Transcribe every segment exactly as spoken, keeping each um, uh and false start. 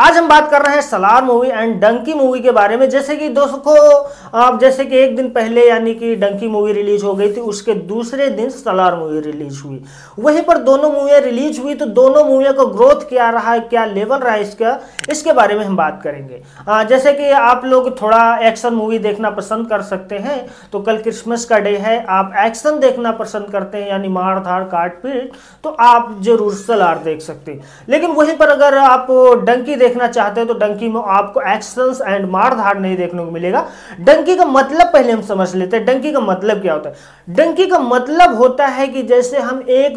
आज हम बात कर रहे हैं Salaar movie and Dunki movie के बारे में। जैसे कि दोस्तों आप जैसे कि एक दिन पहले यानी कि डंकी मूवी रिलीज हो गई थी, उसके दूसरे दिन सलार मूवी रिलीज हुई। वहीं पर दोनों मूवियाँ रिलीज हुई तो दोनों मूवियों का ग्रोथ क्या रहा है, क्या लेवल रहा है इसका, इसके बारे में हम बात करेंगे। आ, जैसे कि आप लोग थोड़ा एक्शन मूवी देखना पसंद कर सकते हैं तो कल क्रिसमस का डे है, आप एक्शन देखना पसंद करते हैं यानी मार धाड़ काट पीट, तो आप जरूर सलार देख सकते हैं। लेकिन वहीं पर अगर आप डंकी देखना चाहते हैं तो डंकी में आपको एक्शंस एंड मार धाड़ नहीं देखने को मिलेगा। डंकी का मतलब पहले हम समझ लेते हैं, डंकी का मतलब क्या होता है। डंकी का मतलब होता है कि जैसे हम एक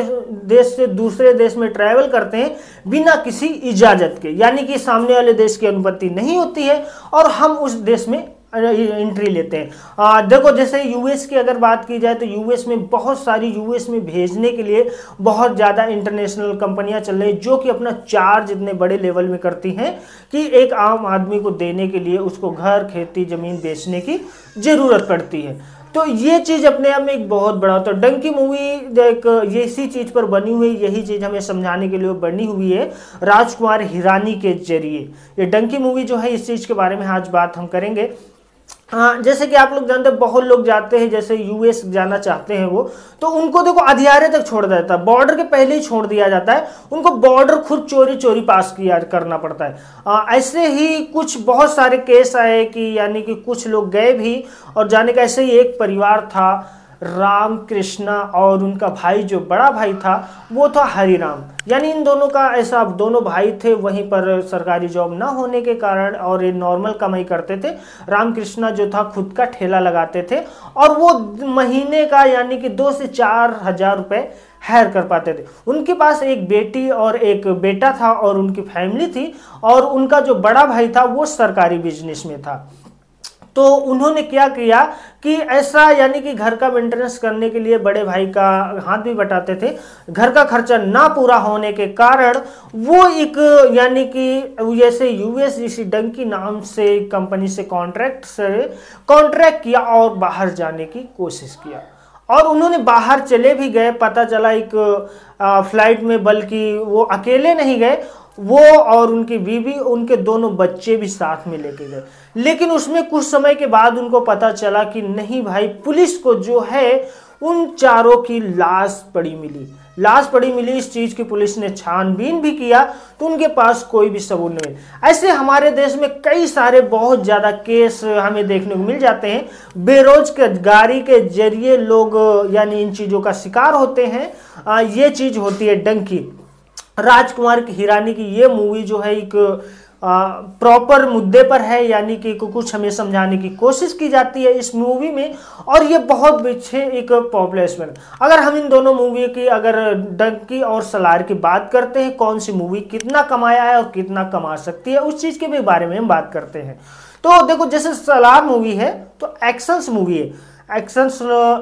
देश से दूसरे देश में ट्रैवल करते हैं बिना किसी इजाजत के, यानी कि सामने वाले देश की अनुमति नहीं होती है और हम उस देश में एंट्री लेते हैं। आ, देखो जैसे यूएस की अगर बात की जाए तो यूएस में बहुत सारी यूएस में भेजने के लिए बहुत ज़्यादा इंटरनेशनल कंपनियां चल रही हैं जो कि अपना चार्ज इतने बड़े लेवल में करती हैं कि एक आम आदमी को देने के लिए उसको घर खेती ज़मीन बेचने की ज़रूरत पड़ती है। तो ये चीज़ अपने आप में एक बहुत बड़ा होता है। डंकी मूवी एक इसी चीज़ पर बनी हुई, यही चीज़ हमें समझाने के लिए बनी हुई है राजकुमार हिरानी के जरिए। ये डंकी मूवी जो है इस चीज़ के बारे में आज बात हम करेंगे। हाँ, जैसे कि आप लोग जानते हैं बहुत लोग जाते हैं, जैसे यूएस जाना चाहते हैं वो, तो उनको देखो अधियारे तक छोड़ दिया जाता है, बॉर्डर के पहले ही छोड़ दिया जाता है, उनको बॉर्डर खुद चोरी चोरी पास किया करना पड़ता है। आ, ऐसे ही कुछ बहुत सारे केस आए कि यानी कि कुछ लोग गए भी और जाने का। ऐसे ही एक परिवार था राम कृष्णा और उनका भाई जो बड़ा भाई था वो था हरिराम, यानी इन दोनों का ऐसा दोनों भाई थे, वहीं पर सरकारी जॉब ना होने के कारण और ये नॉर्मल कमाई करते थे। राम कृष्णा जो था खुद का ठेला लगाते थे और वो महीने का यानी कि दो से चार हजार रुपये हायर कर पाते थे। उनके पास एक बेटी और एक बेटा था और उनकी फैमिली थी और उनका जो बड़ा भाई था वो सरकारी बिजनेस में था। तो उन्होंने क्या किया कि ऐसा यानी कि घर का मेंटेनेंस करने के लिए बड़े भाई का हाथ भी बटाते थे। घर का खर्चा ना पूरा होने के कारण वो एक यानी कि जैसे यूएस जैसी डंकी नाम से कंपनी से कॉन्ट्रैक्ट से कॉन्ट्रैक्ट किया और बाहर जाने की कोशिश किया और उन्होंने बाहर चले भी गए। पता चला एक फ्लाइट में, बल्कि वो अकेले नहीं गए, वो और उनकी बीवी उनके दोनों बच्चे भी साथ में लेके गए। लेकिन उसमें कुछ समय के बाद उनको पता चला कि नहीं भाई, पुलिस को जो है उन चारों की लाश पड़ी मिली, लाश पड़ी मिली। इस चीज की पुलिस ने छानबीन भी किया तो उनके पास कोई भी सबूत नहीं। ऐसे हमारे देश में कई सारे बहुत ज्यादा केस हमें देखने को मिल जाते हैं। बेरोजगारी के जरिए लोग यानी इन चीजों का शिकार होते हैं। आ, ये चीज होती है डंकी। राजकुमार की हिरानी की ये मूवी जो है एक प्रॉपर मुद्दे पर है, यानी कि कुछ हमें समझाने की कोशिश की जाती है इस मूवी में और ये बहुत अच्छे एक पॉपुलर। अगर हम इन दोनों मूवी की अगर डंकी और सलार की बात करते हैं, कौन सी मूवी कितना कमाया है और कितना कमा सकती है, उस चीज के भी बारे में हम बात करते हैं। तो देखो जैसे सलार मूवी है तो एक्शंस मूवी है। एक्शंस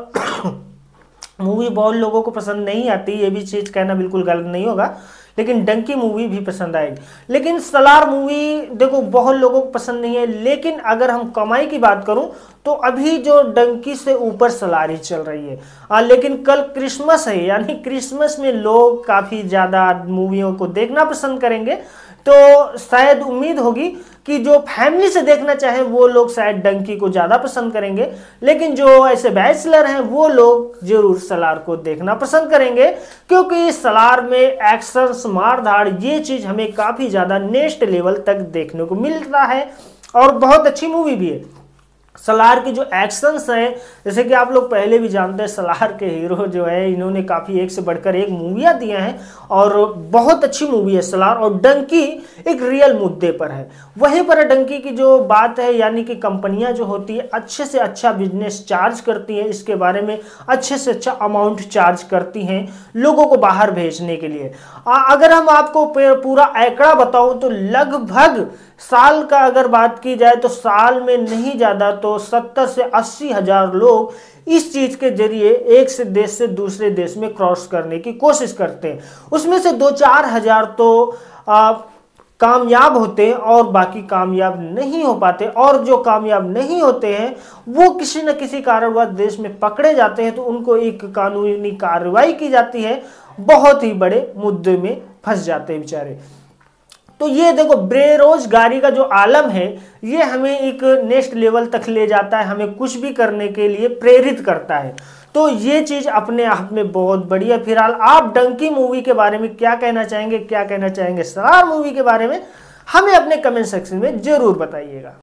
मूवी बहुत लोगों को पसंद नहीं आती, ये भी चीज कहना बिल्कुल गलत नहीं होगा, लेकिन डंकी मूवी भी पसंद आएगी। लेकिन सलार मूवी देखो बहुत लोगों को पसंद नहीं है। लेकिन अगर हम कमाई की बात करूं तो अभी जो डंकी से ऊपर सलार ही चल रही है। आ, लेकिन कल क्रिसमस है, यानी क्रिसमस में लोग काफी ज्यादा मूवियों को देखना पसंद करेंगे, तो शायद उम्मीद होगी कि जो फैमिली से देखना चाहे वो लोग शायद डंकी को ज्यादा पसंद करेंगे, लेकिन जो ऐसे बैचलर हैं वो लोग जरूर सलार को देखना पसंद करेंगे, क्योंकि सलार में एक्शन मार धाड़ ये चीज हमें काफी ज्यादा नेक्स्ट लेवल तक देखने को मिलता है और बहुत अच्छी मूवी भी है। सलार की जो एक्शंस हैं, जैसे कि आप लोग पहले भी जानते हैं सलार के हीरो जो है इन्होंने काफ़ी एक से बढ़कर एक मूवियाँ दी हैं और बहुत अच्छी मूवी है सलार। और डंकी एक रियल मुद्दे पर है। वहीं पर डंकी की जो बात है यानी कि कंपनियां जो होती है अच्छे से अच्छा बिजनेस चार्ज करती हैं, इसके बारे में अच्छे से अच्छा अमाउंट चार्ज करती हैं लोगों को बाहर भेजने के लिए। आ, अगर हम आपको पूरा आंकड़ा बताऊं तो लगभग साल का अगर बात की जाए तो साल में नहीं ज़्यादा तो सत्तर से अस्सी हजार लोग इस चीज के जरिए एक से देश से दूसरे देश में क्रॉस करने की कोशिश करते हैं। उसमें से दो चार हजार तो आ, कामयाब होते हैं और बाकी कामयाब नहीं हो पाते, और जो कामयाब नहीं होते हैं वो किसी न किसी कारणवश देश में पकड़े जाते हैं तो उनको एक कानूनी कार्रवाई की जाती है, बहुत ही बड़े मुद्दे में फंस जाते हैं बेचारे। तो ये देखो बेरोजगारी का जो आलम है ये हमें एक नेक्स्ट लेवल तक ले जाता है, हमें कुछ भी करने के लिए प्रेरित करता है। तो ये चीज अपने आप में बहुत बढ़िया। फिलहाल आप डंकी मूवी के बारे में क्या कहना चाहेंगे, क्या कहना चाहेंगे सलार मूवी के बारे में, हमें अपने कमेंट सेक्शन में जरूर बताइएगा।